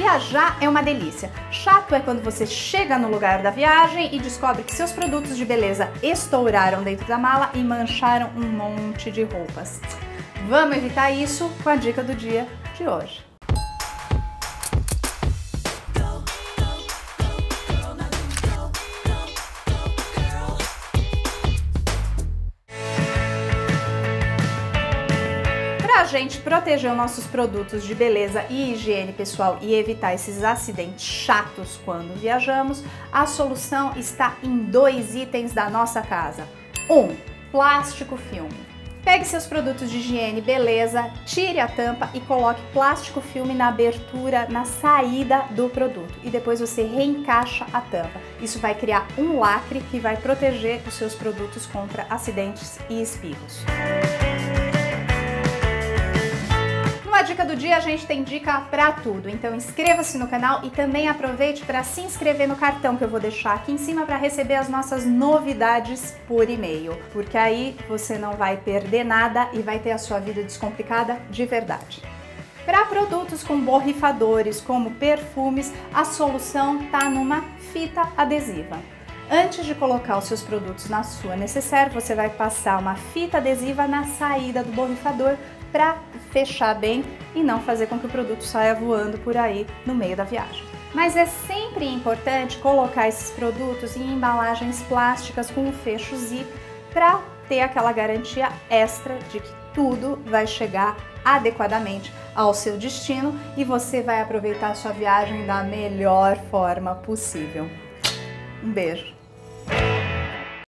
Viajar é uma delícia. Chato é quando você chega no lugar da viagem e descobre que seus produtos de beleza estouraram dentro da mala e mancharam um monte de roupas. Vamos evitar isso com a dica do dia de hoje. Para a gente proteger os nossos produtos de beleza e higiene pessoal e evitar esses acidentes chatos quando viajamos, a solução está em 2 itens da nossa casa. 1. Plástico filme. Pegue seus produtos de higiene, beleza, tire a tampa e coloque plástico filme na abertura, na saída do produto. E depois você reencaixa a tampa. Isso vai criar um lacre que vai proteger os seus produtos contra acidentes e espirros. A dica do dia, a gente tem dica para tudo, então inscreva-se no canal e também aproveite para se inscrever no cartão que eu vou deixar aqui em cima para receber as nossas novidades por e-mail, porque aí você não vai perder nada e vai ter a sua vida descomplicada de verdade. Para produtos com borrifadores, como perfumes, a solução está numa fita adesiva. Antes de colocar os seus produtos na sua necessaire, você vai passar uma fita adesiva na saída do borrifador para fechar bem e não fazer com que o produto saia voando por aí no meio da viagem. Mas é sempre importante colocar esses produtos em embalagens plásticas com um fecho zip para ter aquela garantia extra de que tudo vai chegar adequadamente ao seu destino e você vai aproveitar a sua viagem da melhor forma possível. Um beijo!